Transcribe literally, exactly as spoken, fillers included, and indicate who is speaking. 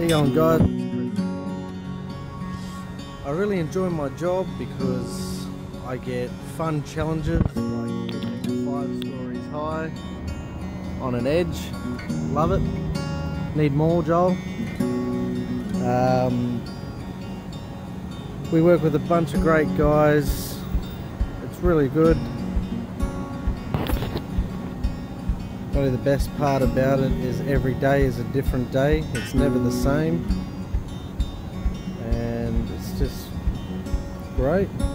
Speaker 1: you going, guys? I really enjoy my job because I get fun challenges like getting five stories high on an edge. Love it. Need more, Joel. Um, we work with a bunch of great guys. It's really good. Probably the best part about it is every day is a different day. It's never the same. And it's just great.